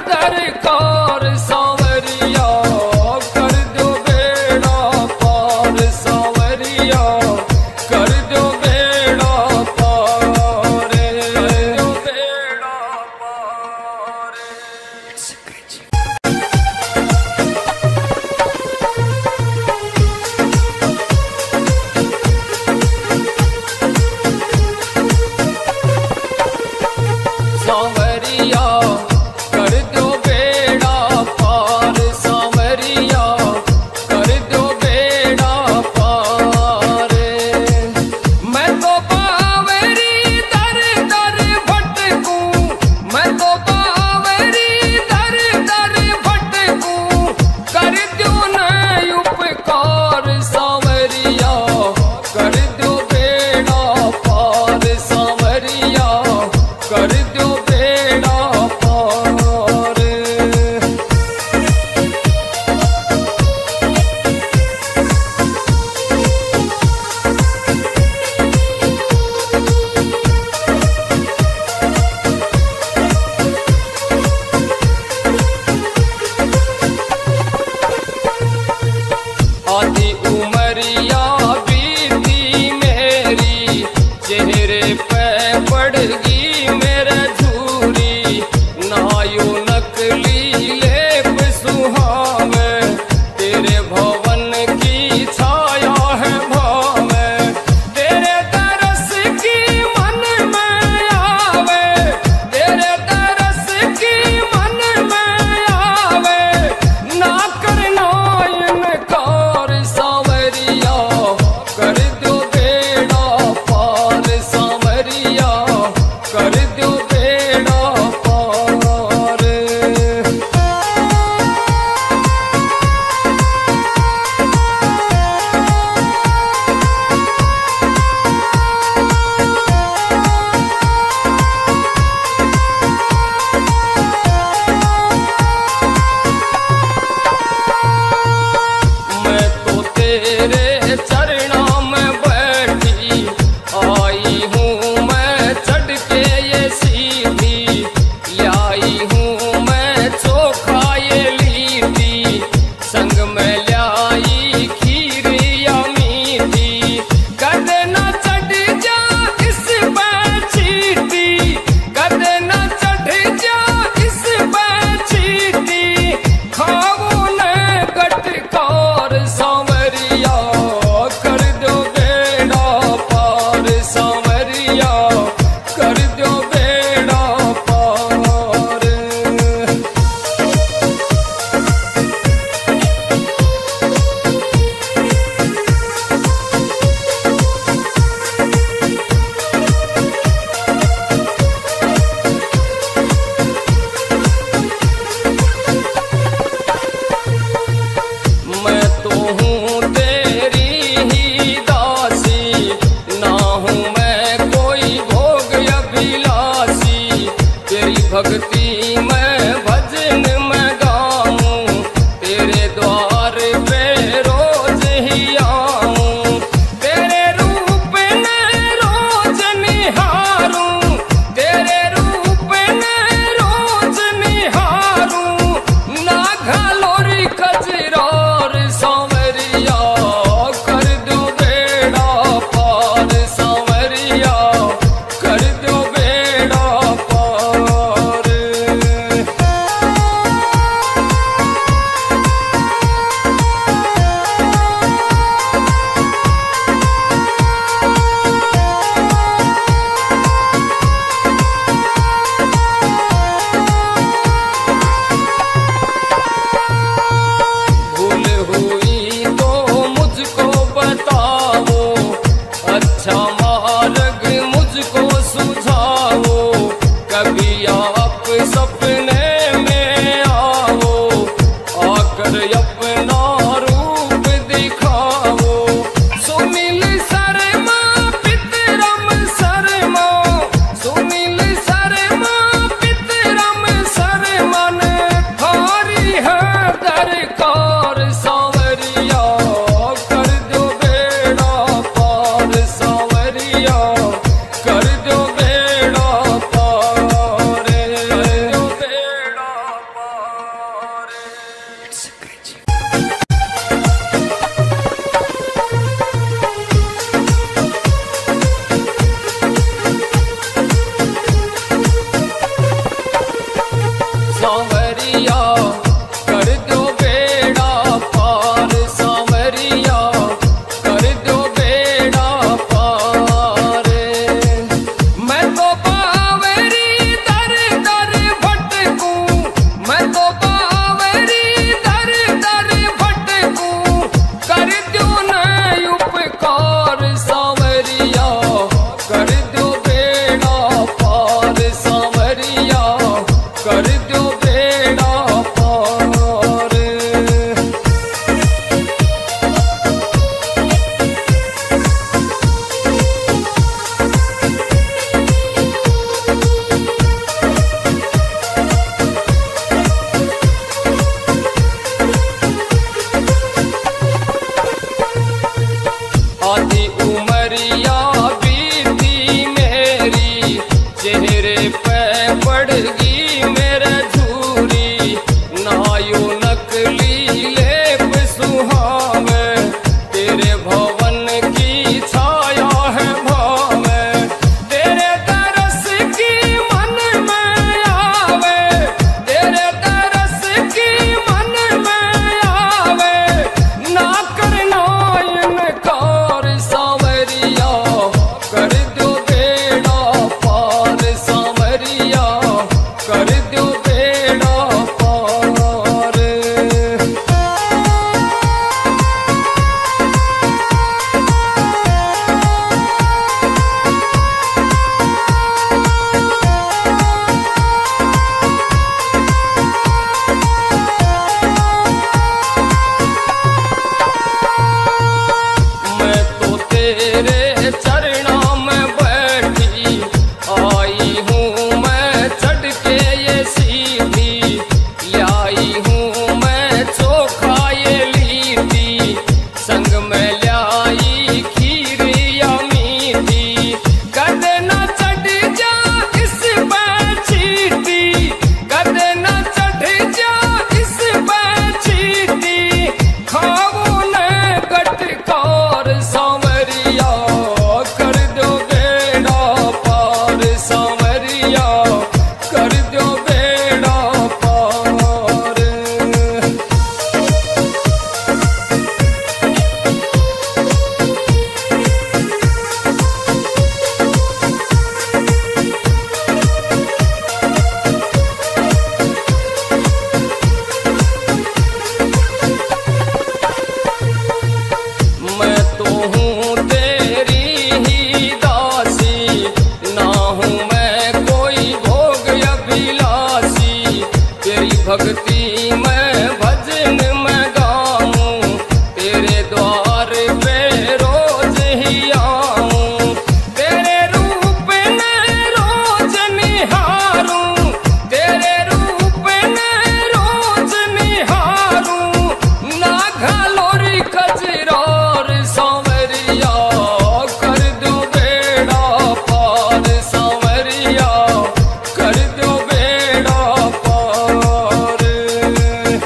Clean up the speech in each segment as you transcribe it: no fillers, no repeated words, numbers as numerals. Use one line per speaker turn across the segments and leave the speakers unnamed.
दरकार सांवरिया, कर दो बेड़ा पार सांवरिया, कर दो बेड़ा पार, बेड़ा पार। सांवरिया कर दो बेड़ा पार सांवरिया, कर दो बेड़ा पार। मैं तो बावरी दर दर भटकूं, मैं तो बावरी दर दर भटकूं, कर दो न उपकार सांवरिया, कर दो बेड़ा पार सांवरिया, कर दो बेड़ा पार। आधी उमरिया बीती मेरी, चेहरे पे पड़गी मेरे झूरी, नायो नकली लेप सुहावे, तेरे भवन की छाया है भावे, तेरे तरस की मन में आवे, तेरे तरस की मन में आवे, ना करना इनकार सांवरिया, कर दो बेड़ा पार सांवरिया, कर दो बेड़ा पार। मैं तो तेरे चरणों में बैठी आई हूँ, मैं चढ़ के ये सीधी लाई हूँ, मैं चोखा ये लीधी, संग में लाई खीर या मीठी, कदे न चढ़ जा इस पर चीटी, कदे न चढ़ जा इस पर चीटी, खाओ न गटकार सांवरिया, कर दो बेड़ा पार सांवरिया, कर दो बेड़ा पार। मैं तो हूँ तेरी ही दासी, ना हूँ मैं कोई भोग अभिलाषी, तेरी भक्ति में भजन में गाऊं, तेरे द्वार पे रोज ही आऊं, तेरे रूप ने रोज निहारूं, तेरे रूप ने रोज निहारूं, ना घालोरी कजरार सांवरिया, कर दो बेड़ा पार सांवरिया, कर दो बेड़ा पार। सांवरिया कर दो बेड़ा पार, सांवरिया कर दो बेड़ा पार। मैं तो बावरी दर दर भटकूं, मैं तो बावरी दर दर भटकूं, कर दो न उपकार सांवरिया कर दो बेड़ा पार, सांवरिया कर दो बेड़ा पार। आधी उमरिया बीती मेरी, चेहरे पे पड़गी मेरे झूरी, नायु नकली लेप सुहावे, तेरे भवन की छाया है भावे, तेरे तरस की मन में आवे, तेरे तरस की मन में आवे, ना करना इनकार सांवरिया कर दो बेड़ा पार, सांवरिया कर दो बेड़ा पार। मैं तो तेरे चरणों में बैठी आई हूँ, मैं चढ़ के ये सीधी लाई हूँ, मैं चोखा ये लीधी, संग में लाई खीर या मीठी, कदे न चढ़ जा इस पे चीटी, कदे न चढ़ जा इस पे चीटी, खाओ न गटकार सांवरिया कर दो बेड़ा पार, सांवरिया कर दो बेड़ा पार। मैं तो हूँ तेरी ही दासी, ना हूँ मैं कोई भोग अभिलाषी, तेरी भक्ति मैं भजन में गाऊं, तेरे द्वार पे रोज ही आऊं, तेरे रूप में रोज निहारूं, तेरे रूप में रोज निहारूं, ना घालोरी कजरार सांवरिया कर दो बेड़ा पार, सांवरिया कर दो बेड़ा पार।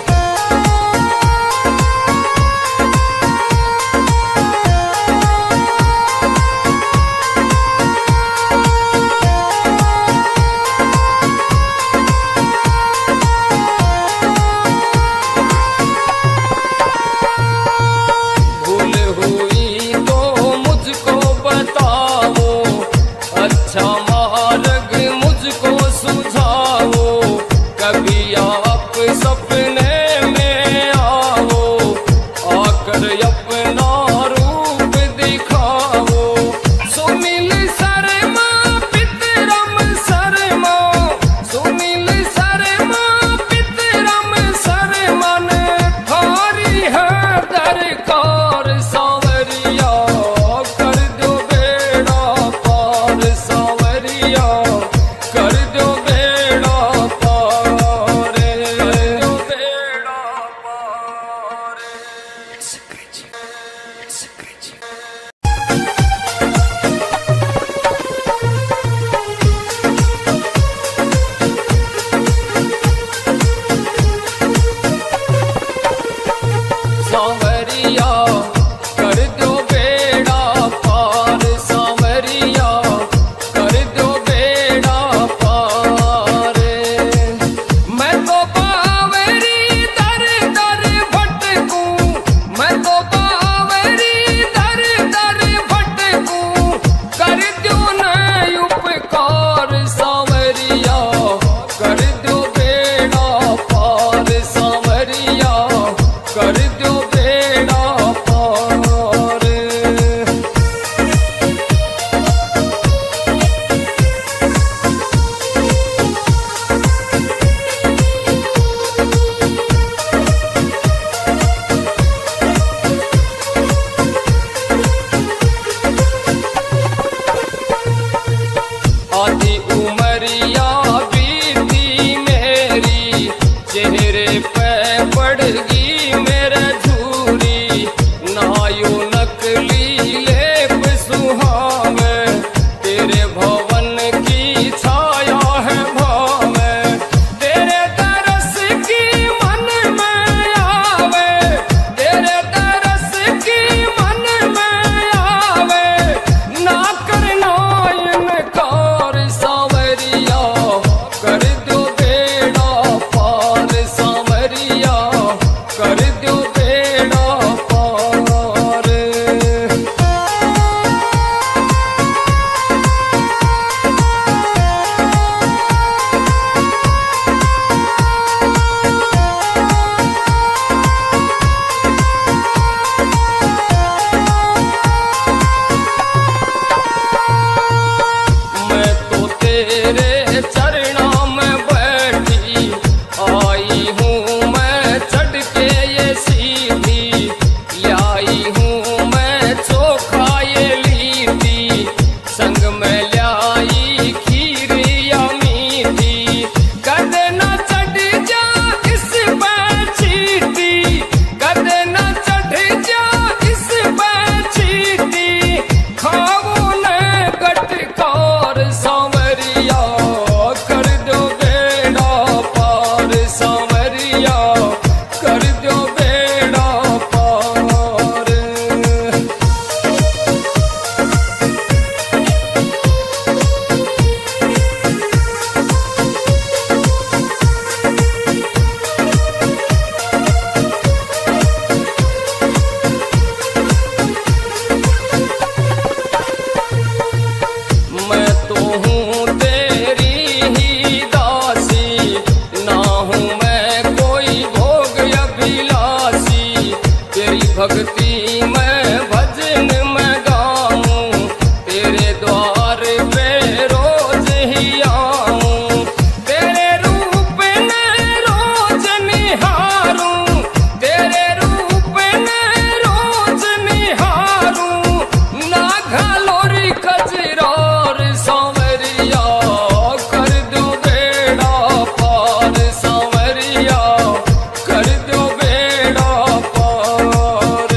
हूँ मैं कोई भोग अभिलाषी, तेरी भक्ति में भजन में गाऊं, तेरे द्वार पे रोज ही आऊं, तेरे रूप ने रोज निहारूं, तेरे रूप ने रोज निहारूं, ना घलोरी खजरार सांवरिया कर दो बेड़ा पार, सांवरिया कर दो बेड़ा पार।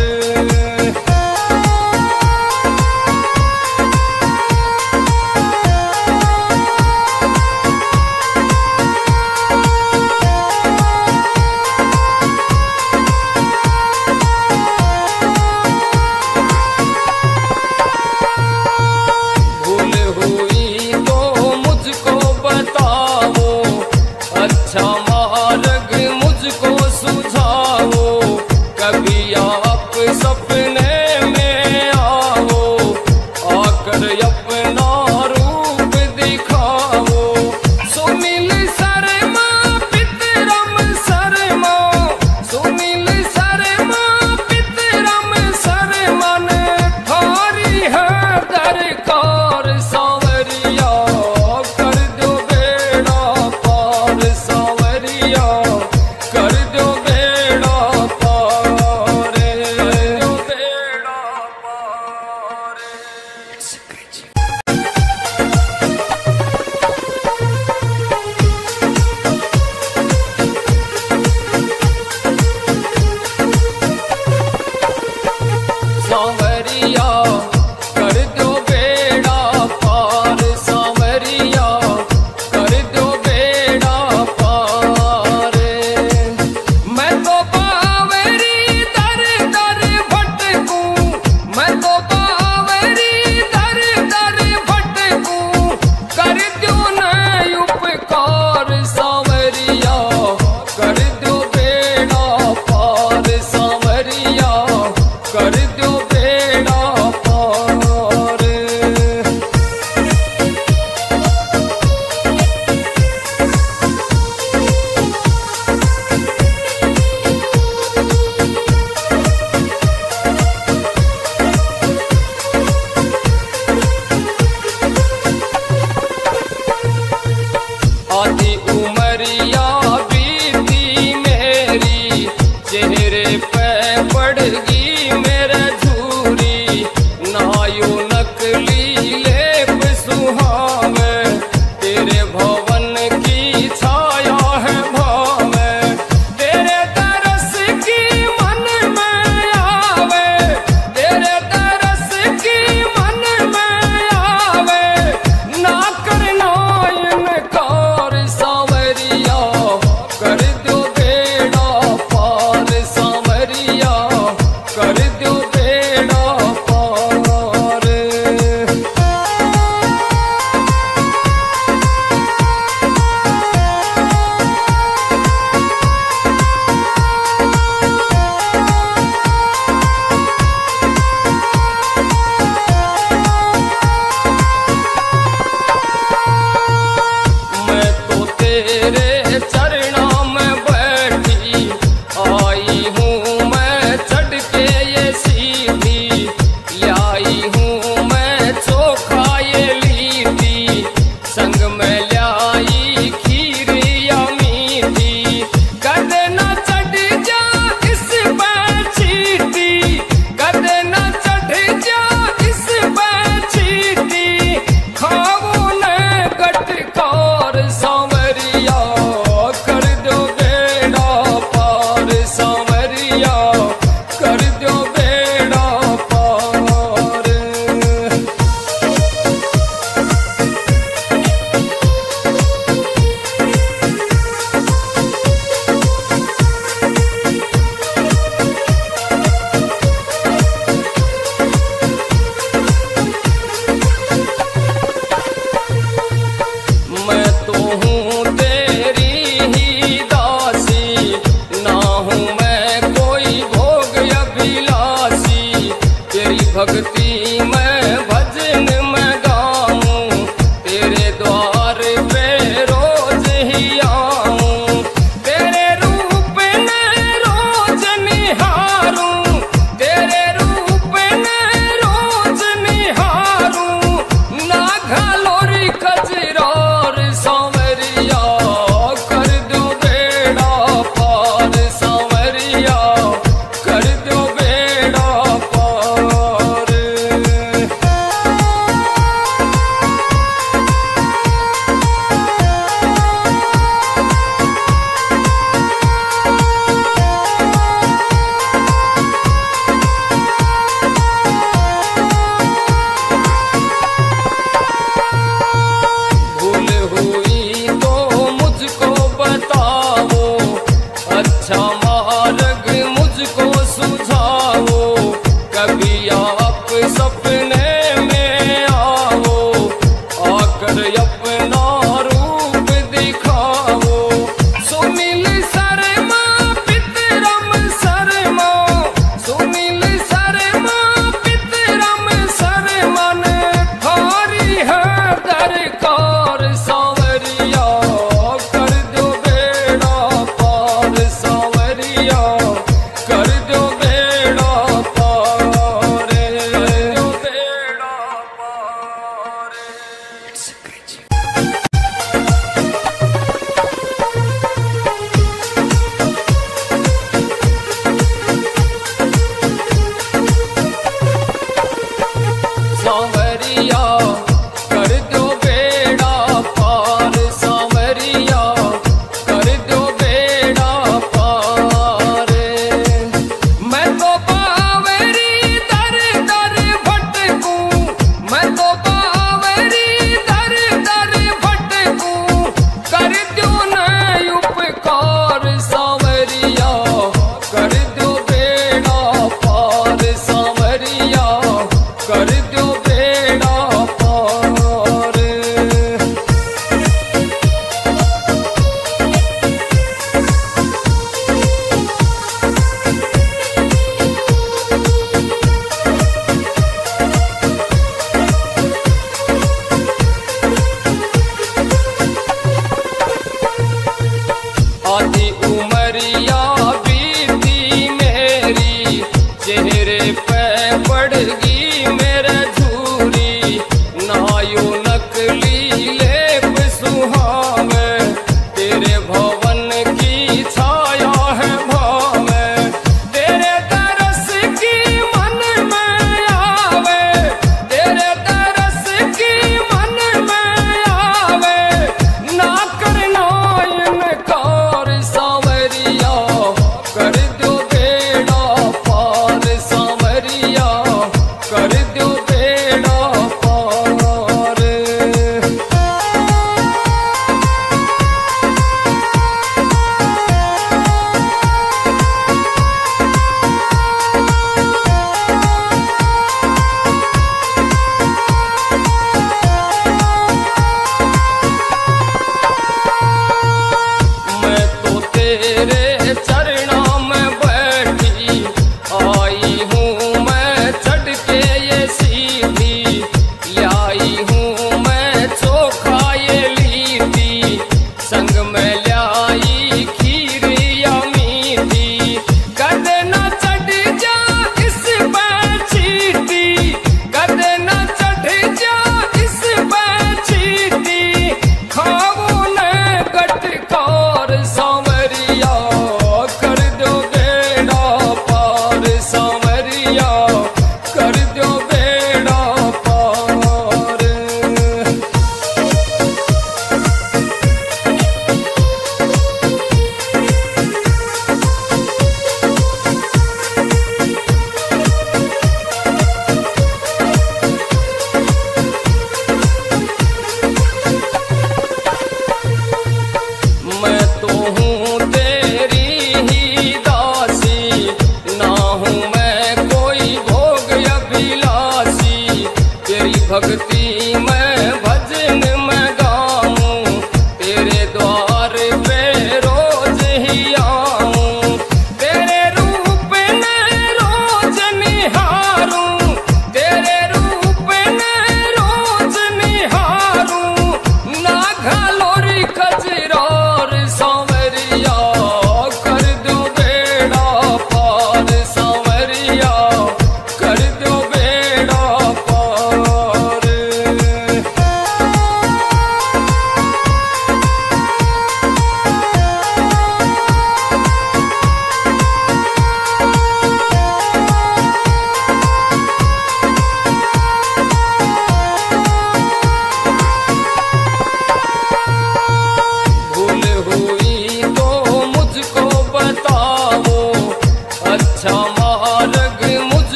भूल हुई तो मुझको बताओ, अच्छा मार्ग मुझको सुझाओ, कभी आप सपने में आओ, आकर अपना रूप दिखाओ, सुनील शर्मा पितरम शर्मा, सुनील शर्मा पितरम शर्मा ने थारी है दरकार, सांवरिया कर दो बेड़ा पार, सांवरिया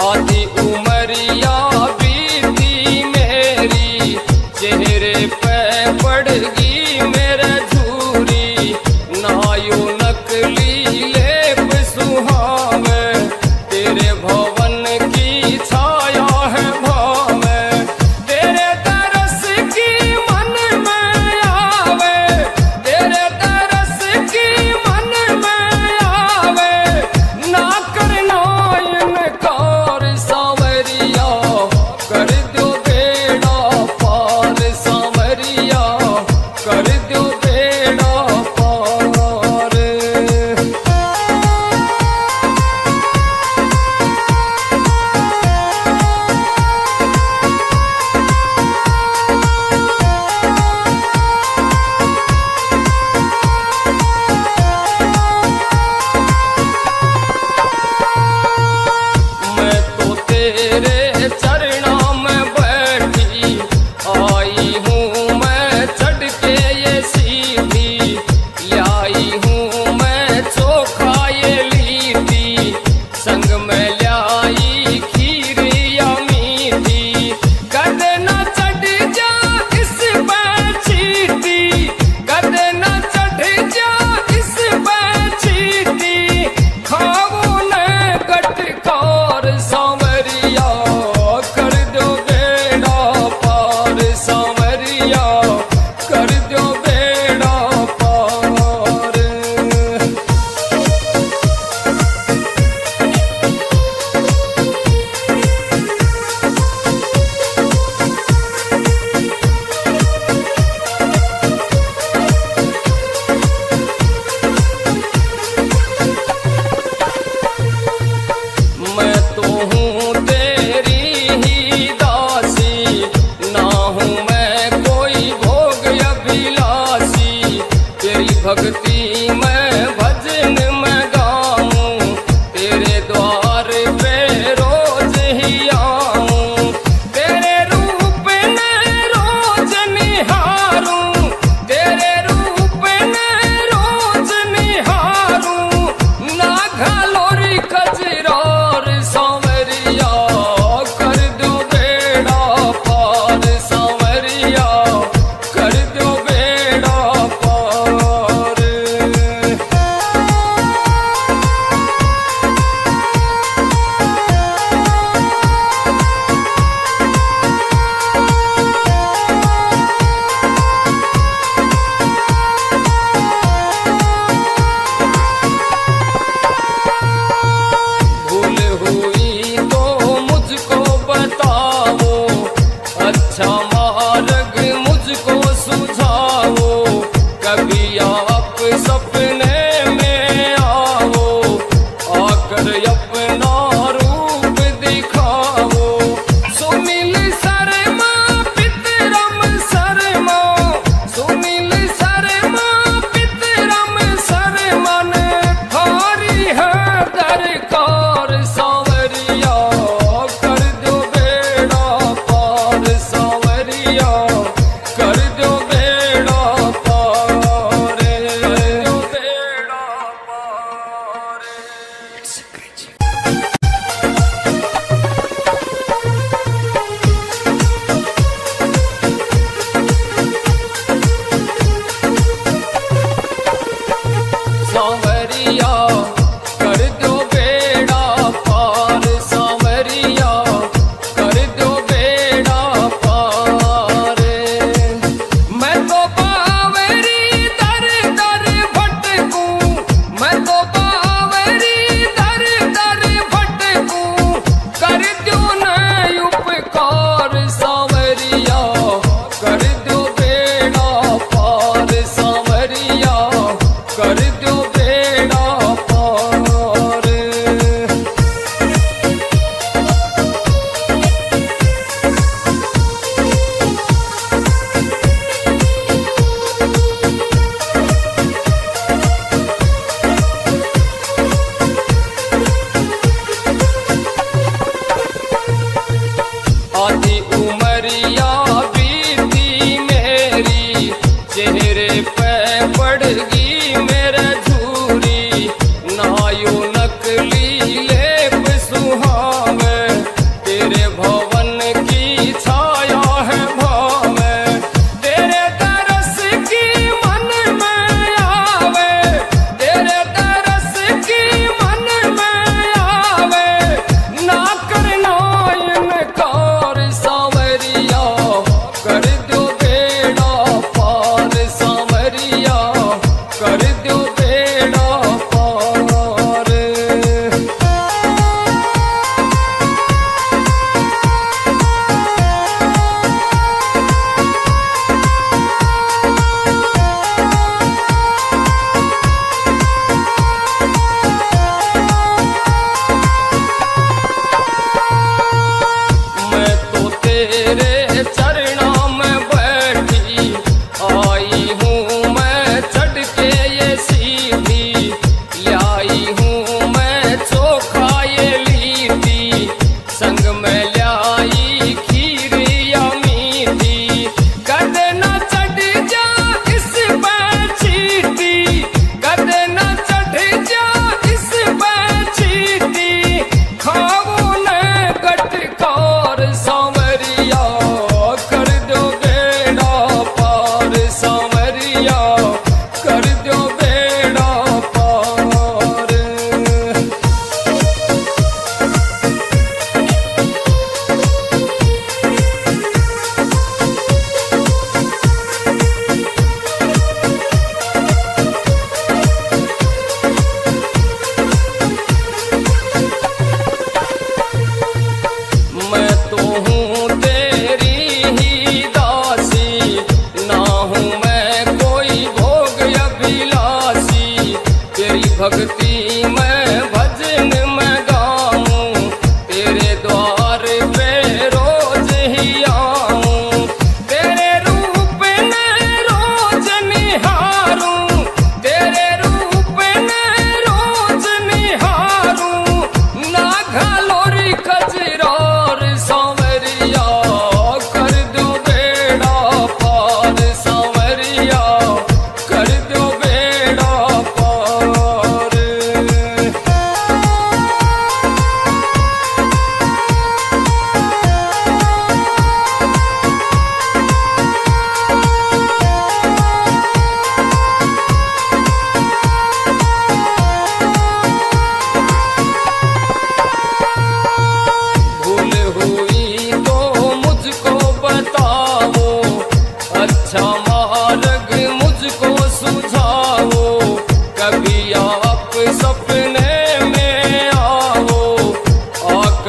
आधी उमरिया बीती मेरी, चेहरे पे पड़गी मेरे झूरी, नायु नकली लेप सुहावे, तेरे भवन की छाया है भावे, तेरे तरस की मन में आवे, तेरे तरस की मन में आवे, ना करना इनकार सा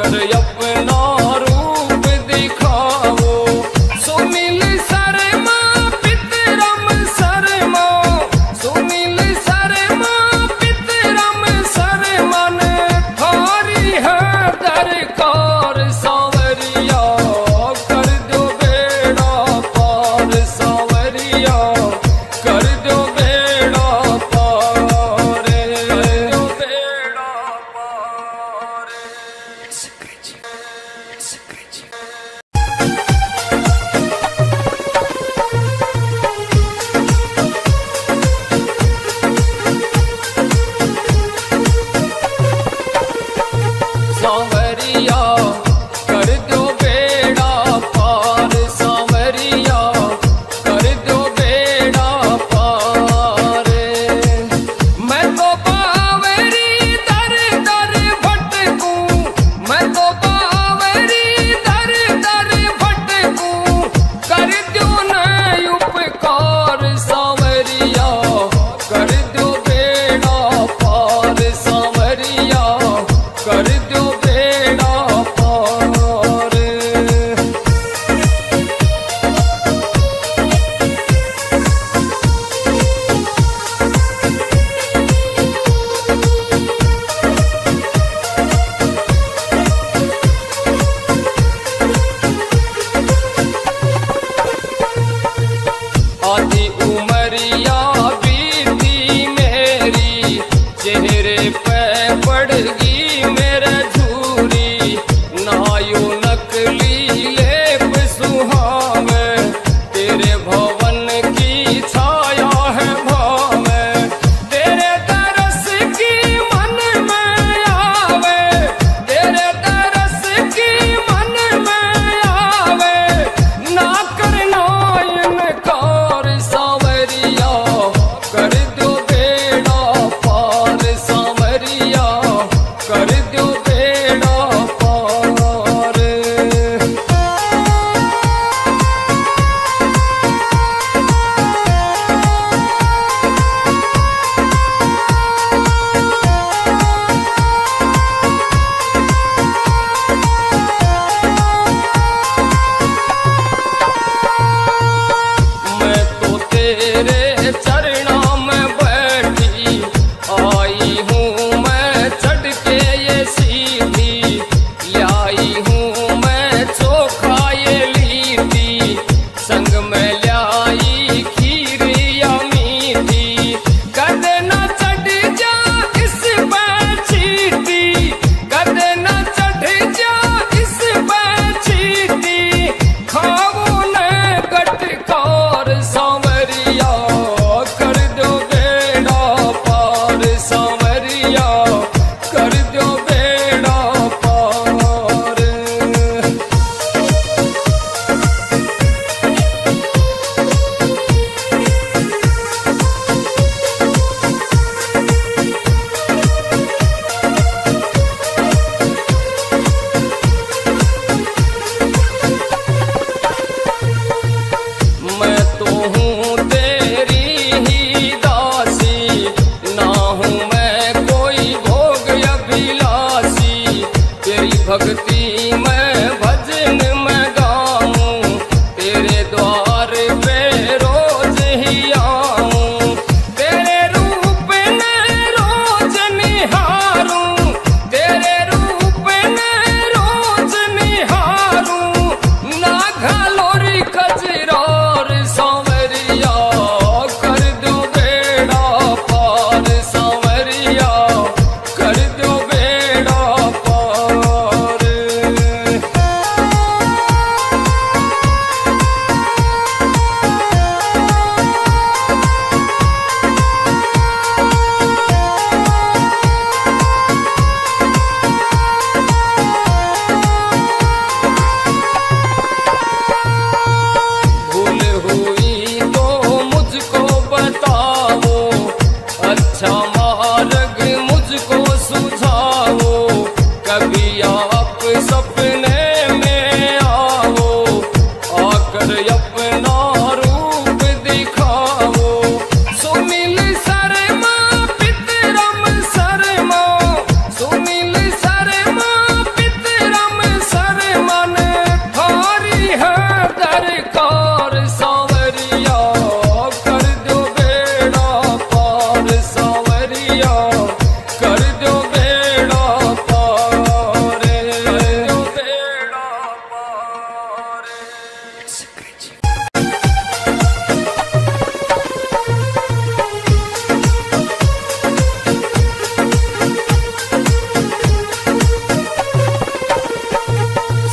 कर अपना रूप दिखाओ। सुनील शर्मा पितरम शर्मा, सुनील शर्मा पितरम शर्मा ने थारी है दरकार सांवरिया, कर दो बेड़ा पार सांवरिया, कर दो बेड़ा पार, कर दो बेड़ा पार। सांवरिया कर दो बेड़ा पार, सांवरिया कर दो बेड़ा पार। मैं तो बावरी दर दर भटकूं, मैं तो बावरी दर दर भटकूं, कर दो न उपकार सांवरिया, कर दो बेड़ा पार सांवरिया, कर दो बेड़ा पार। आधी उमरिया बीती मेरी, चेहरे पे पड़गी मेरे झूरी, नायु नकली लेप सुहावे, तेरे भवन की छाया है भावे, तेरे तरस की मन में आवे, तेरे तरस की मन में आवे, ना करना इनकार सांवरिया, कर दो बेड़ा पार सांवरिया, कर दो बेड़ा पार। मैं तो तेरे चरणों में बैठी आई हूँ, मैं चढ़ के ये सीधी लाई हूँ, मैं चोखा ये लीटी, संग में लाई खीर या मीठी, कदे न चढ़ जा इस पे चीटी, कदे न चढ़ जा इस पे चीटी, खाओ न गटकार सांवरिया, कर दो बेड़ा पार सांवरिया, कर दो बेड़ा पार। मैं तो हूँ तेरी ही दासी, ना हूँ मैं कोई भोग अभिलाषी, तेरी भक्ति में भजन में गाऊं, तेरे द्वार पे रोज ही आऊं, तेरे रूप ने रोज निहारूं, तेरे रूप ने रोज निहारूं, ना घालोरी कजरार सांवरिया, कर दो बेड़ा पार सांवरिया, कर दो बेड़ा पार।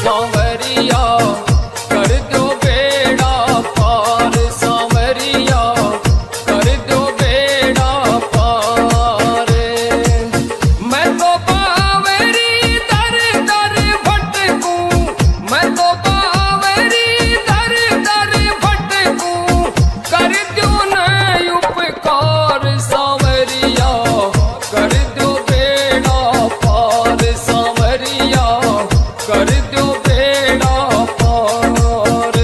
सांवरिया कर दो बेड़ा पार, सांवरिया कर दो बेड़ा पार। मैं तो बावरी दर दर भटकूं, मैं तो बावरी दर दर भटकूं, कर दो न उपकार सांवरिया कर दो बेड़ा पार, सांवरिया कर दो बेड़ा पार।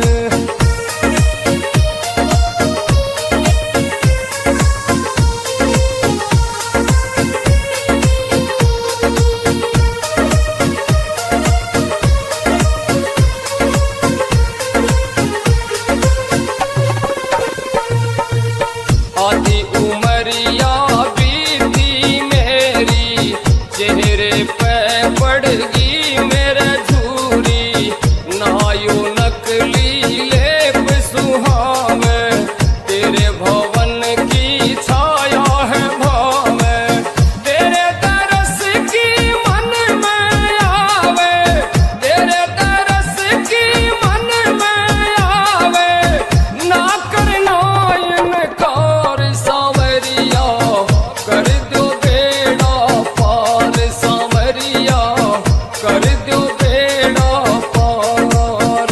आधी उमरिया बीती मेरी, चेहरे पे पड़गी मेरे झूरी, नायु नकली लेप सुहावे, तेरे भवन की छाया है भावे, तेरे तरस की मन में आवे, तेरे तरस की मन में आवे, ना करना इनकार सांवरिया कर दो बेड़ा पार, सांवरिया कर दो बेड़ा पार।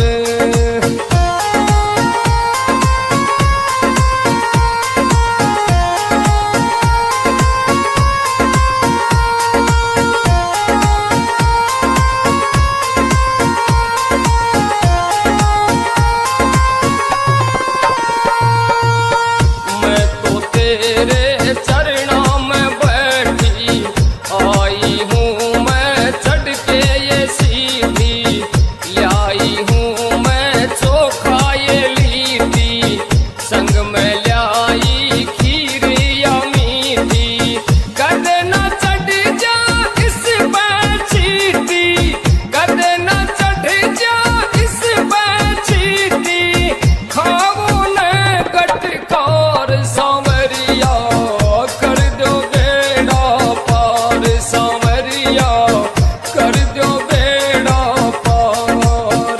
मैं तो तेरे चरणों में बैठी आई हूँ, मैं चढ़ के ये सीधी लाई हूँ, मैं चोखा ये लीधी, संग में लाई खीर या मीठी, कदे न चढ़ जा इस पे चीटी, कदे न चढ़ जा इस पे चीटी, खाओ न गटकार सांवरिया कर दो बेड़ा पार, सांवरिया कर दो बेड़ा पार।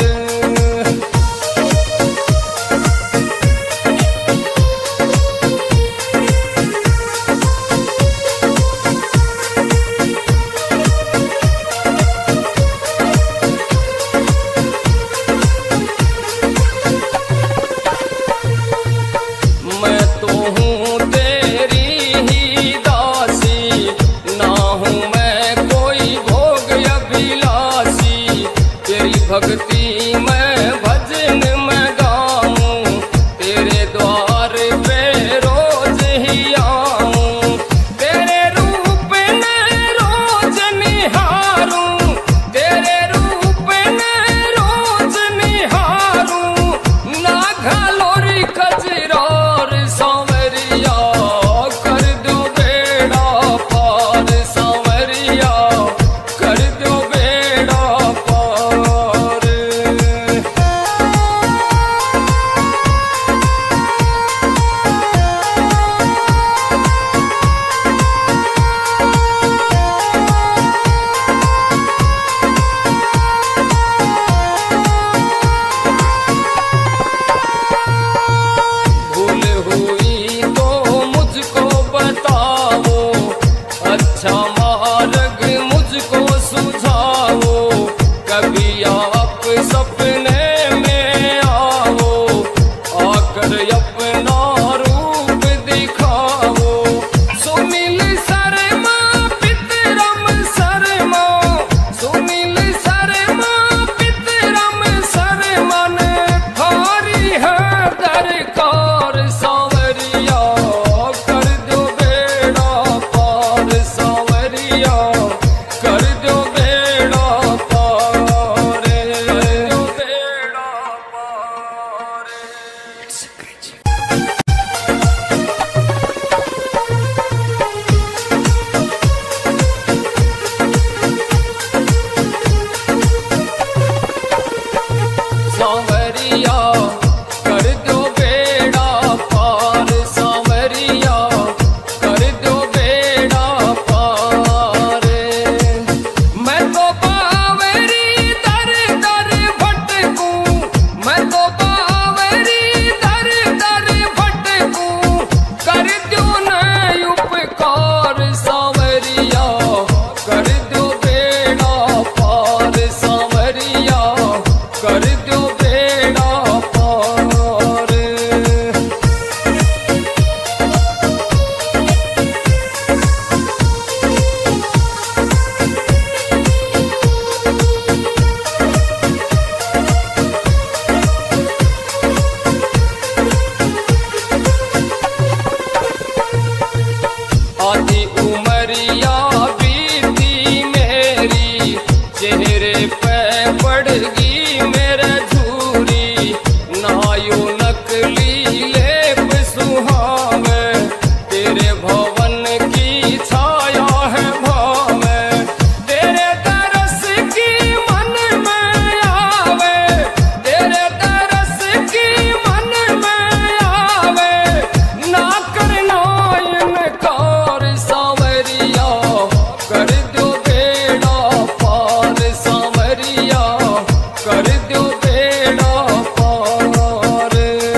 मैं तो हूँ तेरी ही दासी, ना हूँ मैं कोई भोग अभिलाषी, तेरी भक्ति मैं भजन में गाऊं, तेरे द्वार पे रोज ही आऊं, तेरे रूप में रोज निहारूं, तेरे रूप में रोज निहारूं, ना घालोरी कजरार सांवरिया कर दो बेड़ा पार, सांवरिया कर दो बेड़ा पार। में पड़गी मेरे झूरी, नायू नकली लेप सुहावे, तेरे भवन की छाया है भावे, तेरे तरस की मन में आवे, तेरे तरस की मन में आवे, ना करना इनकार सांवरिया, कर दो बेड़ा पार सांवरिया, कर दो बेड़ा पार।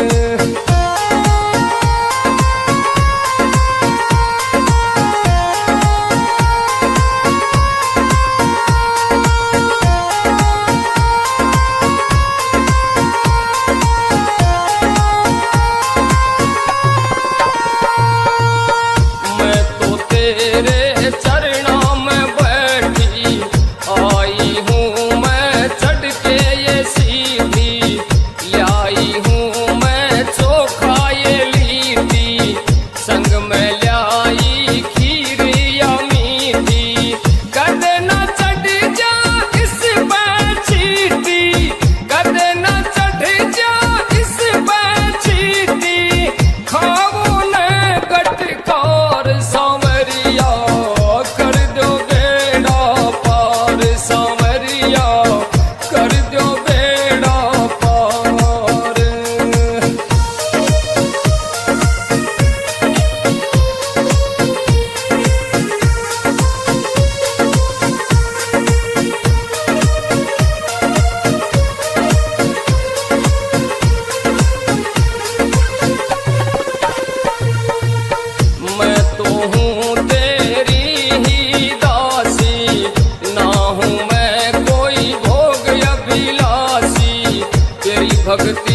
मैं तो तेरे चरणों में बैठी आई हूँ, मैं चढ़ के ये सीधी लाई हूँ, मैं चोखा ये लीटी, संग में लाई खीर या मीठी, कदे न चढ़ जा इस पर चीटी, कदे न चढ़ जा इस पर चीटी, खाओ न गटकार सांवरिया, कर दो बेड़ा पार सांवरिया, कर दो बेड़ा पार। मैं तो हूँ तेरी ही दासी, ना हूँ मैं कोई भोग अभिलाषी, तेरी भक्ति